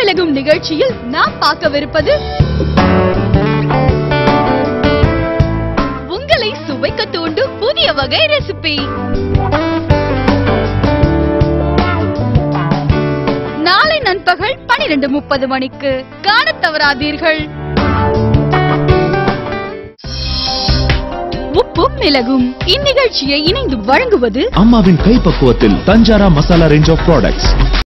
மிளகும் நிகழ்ச்சியில் நாம் பார்க்கவிருப்பது உங்களை சுவைக்க தூண்டும் புதிய வகை ரெசிபி. நாளை நண்பகல் 12:30 மணிக்கு காணத் தவறாதீர்கள். உப்பும் மிளகும் இந்நிகழ்ச்சியை இணைந்து வழங்குவது அம்மாவின் கைப்பக்குவத்தில் தஞ்சாரா மசாலா ரேஞ்ச் ஆஃப் ப்ராடக்ட்ஸ்.